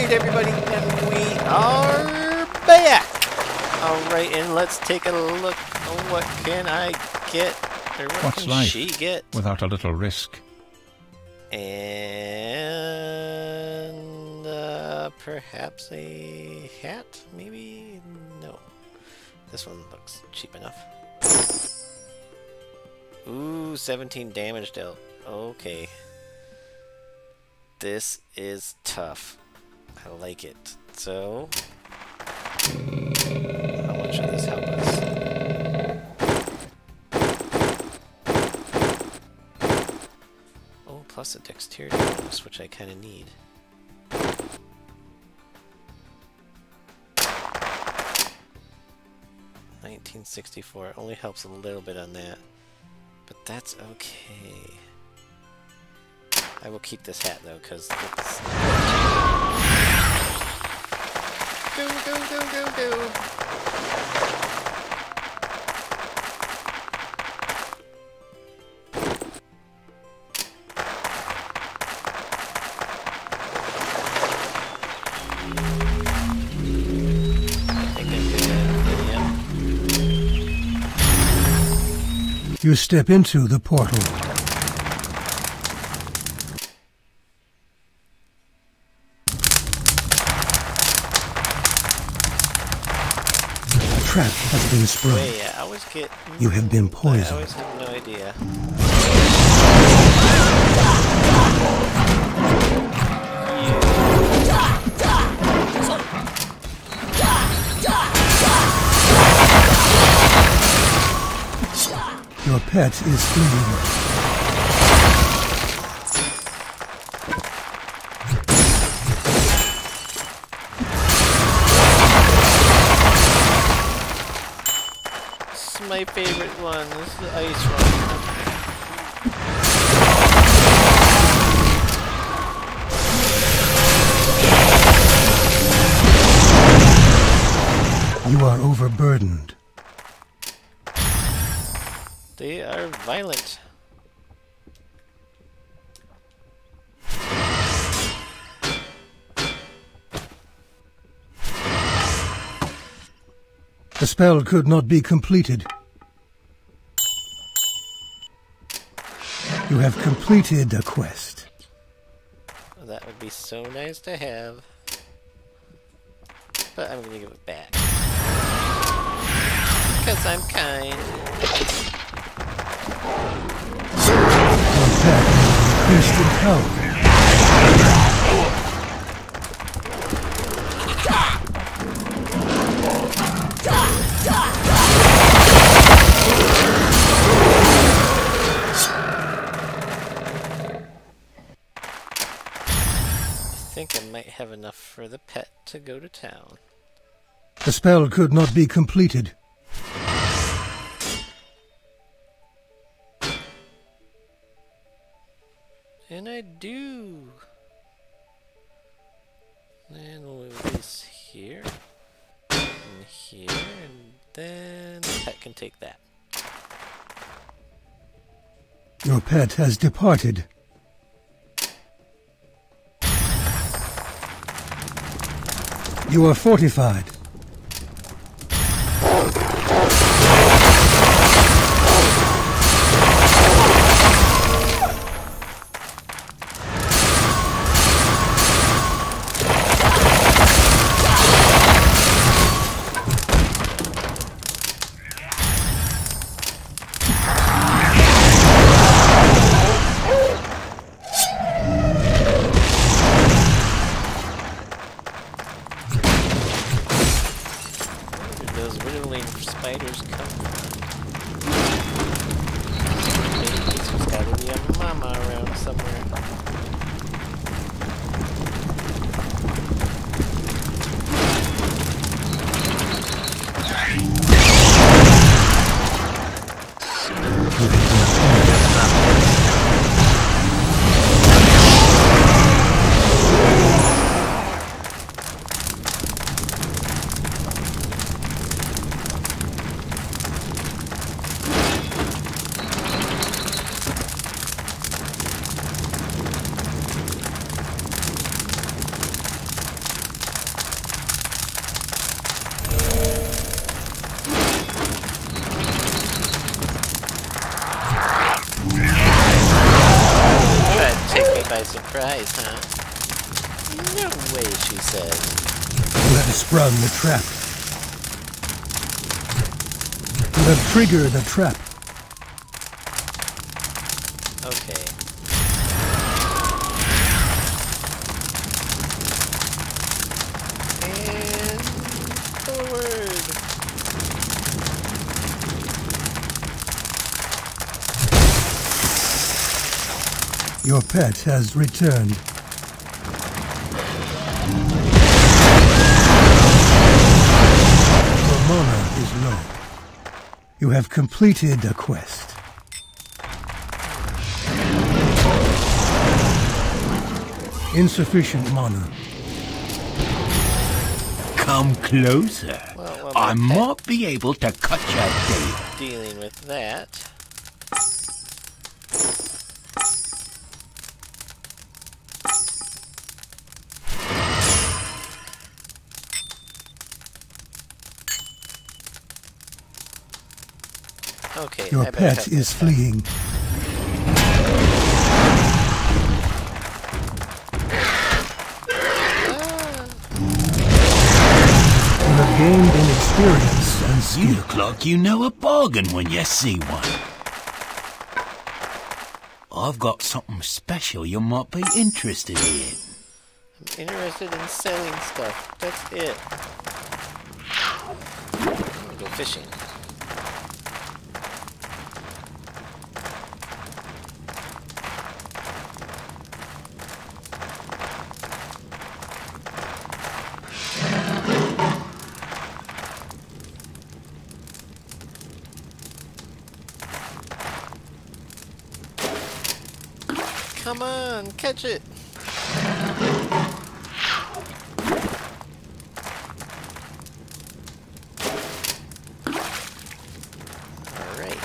Alright, everybody, and we are back! Alright, and let's take a look. Oh, what can I get? Or what What's can life she get? without a little risk? And perhaps a hat, maybe? No. This one looks cheap enough. Ooh, 17 damage dealt. Okay. This is tough. I like it. So, how much should this help us? Oh, plus a dexterity bonus, which I kind of need. $1964 only helps a little bit on that, but that's okay. I will keep this hat though, because it's... Go, go, go, go, go! I think I'm good at it, yeah. You step into the portal. Trap has been sprung. Wait, I always get... You have been I poisoned. always have no idea. Your pet is fleeing. My favorite one is the ice one. You are overburdened. They are violent. The spell could not be completed. You have completed a quest. That would be so nice to have. But I'm gonna give it back. Because I'm kind. Your pet increased in power. I think I might have enough for the pet to go to town. The spell could not be completed. And I do. And we'll move this here. And here. And then the pet can take that. Your pet has departed. You are fortified. No way, she says. You have sprung the trap. You have triggered the trap. Okay. And forward. Your pet has returned. Your mana is low. You have completed a quest. Insufficient mana. Come closer. Well, I might be able to cut your deal. Dealing with that. Okay, Your pet is fleeing. You have gained in experience and skill. You look like you know a bargain when you see one. I've got something special you might be interested in. I'm interested in selling stuff. That's it. I'm gonna go fishing. Come on, catch it! Alright.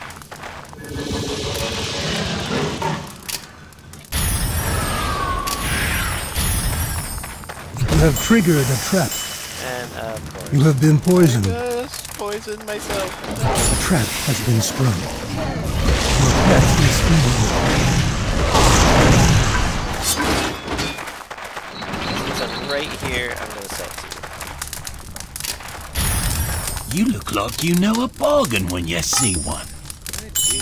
You have triggered a trap. And of course. You have been poisoned. I just poisoned myself. A trap has been sprung. Your pet is fleeing. Since I'm right here, I'm gonna sell to you. You look like you know a bargain when you see one. I do.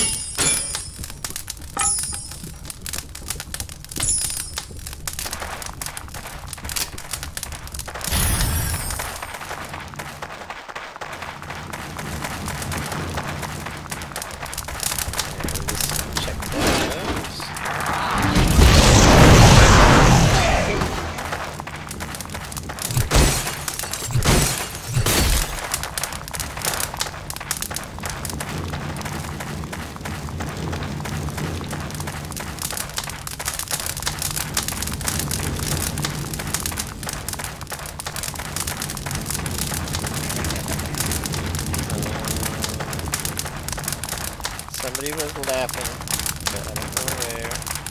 Check that somebody was laughing, but I don't know where.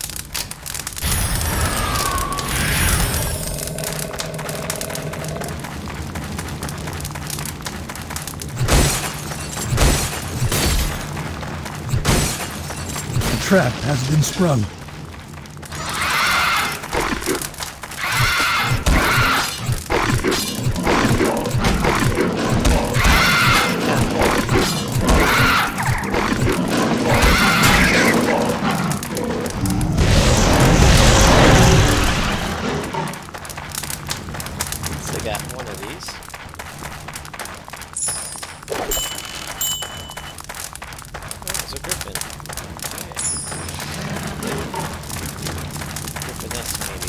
A trap has been sprung. So I got one of these. Oh, it's a griffin. Okay. Griffiness, maybe.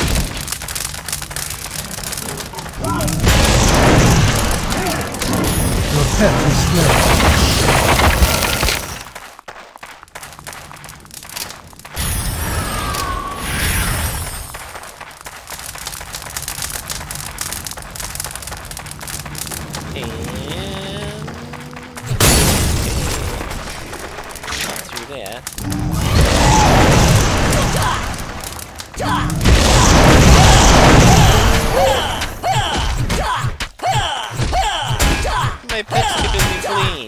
Your pet is fled. And through that. My pet's too busy fleeing.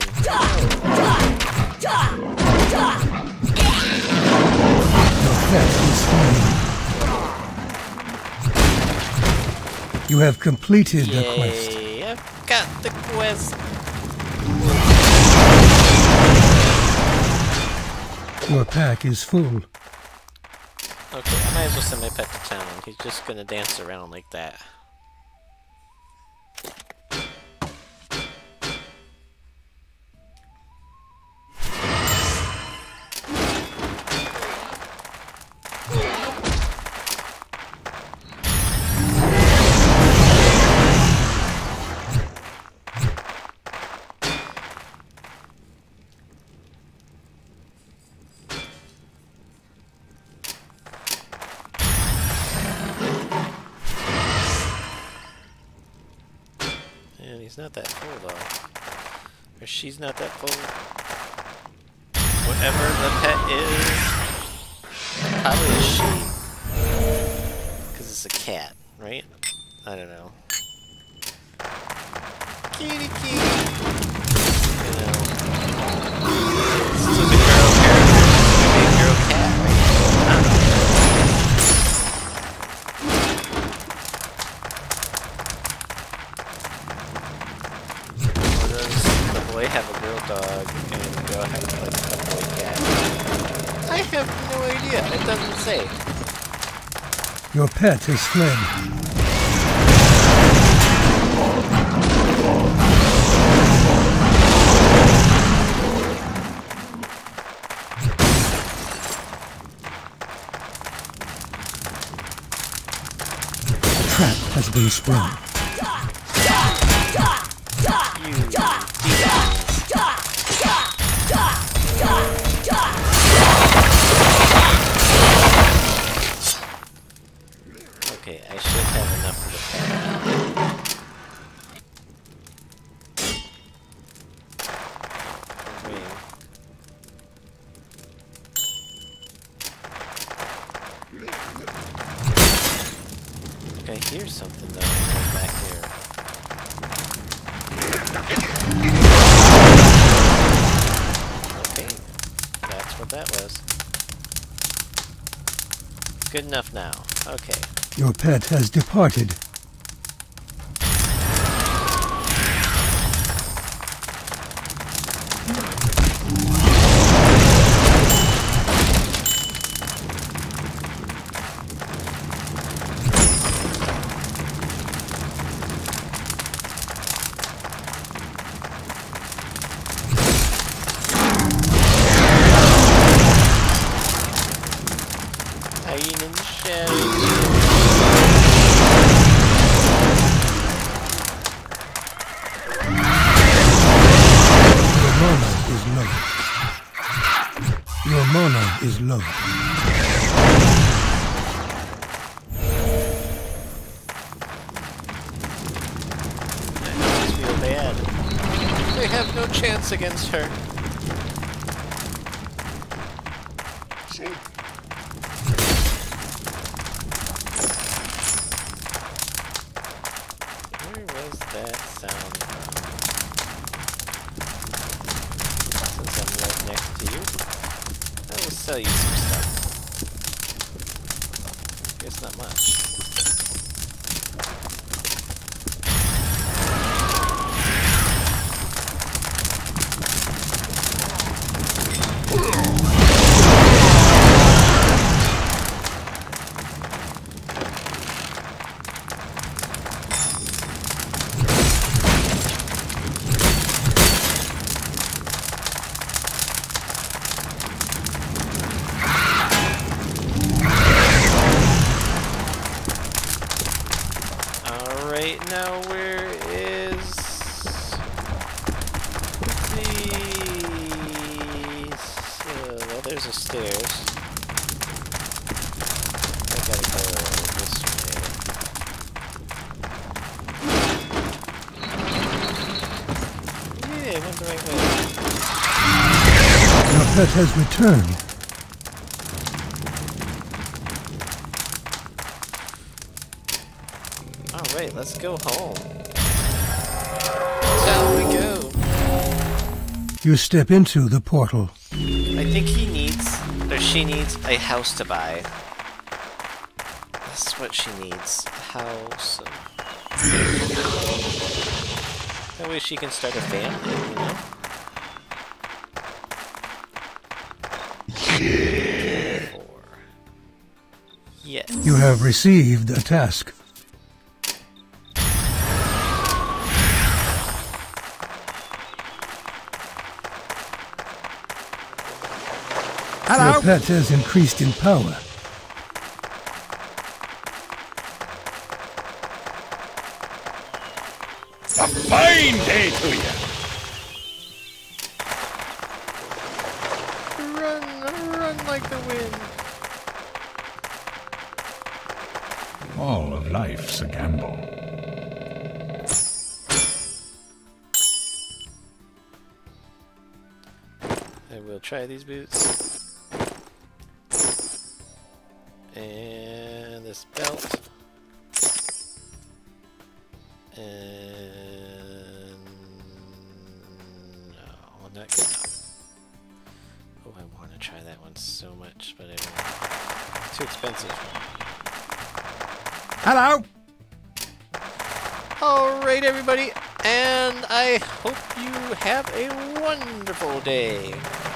Your pet is fleeing. You have completed the quest. Yay, I've got the quest. Your pack is full. Okay, I might as well send my pet to town. He's just gonna dance around like that. And he's not that full though. Or she's not that full. Whatever the pet is. Probably a she. Because it's a cat, right? I don't know. Kitty kitty. You know. This is a girl character. Maybe a girl cat, right? I don't know. Have a girl dog and the girl have like a boy cat. I have no idea. It doesn't say. Your pet has fled. A trap has been sprung. Okay, I should have enough for the pet. I hear something though back here. Okay, that's what that was. Good enough now. Okay. Your pet has departed. Hiding in the shadows. Your mana is low. I always feel bad. They have no chance against her. Where was that sound from? Since I'm right next to you, I will sell you some stuff. Guess not much. Alright, now where is well, there's the stairs. I gotta go this way. Yeah, I went the right way. Your pet has returned. Alright, let's go home. Down we go. You step into the portal. I think he needs, or she needs, a house to buy. That's what she needs. A house. That way she can start a family, you know? Yes. You have received a task. Hello? Your pet has increased in power. A fine day to you. Run like the wind. All of life's a gamble. I will try these boots. And this belt. And no, not good enough. Oh, I want to try that one so much, but I won't. It's too expensive. Hello? Alright, everybody, and I hope you have a wonderful day.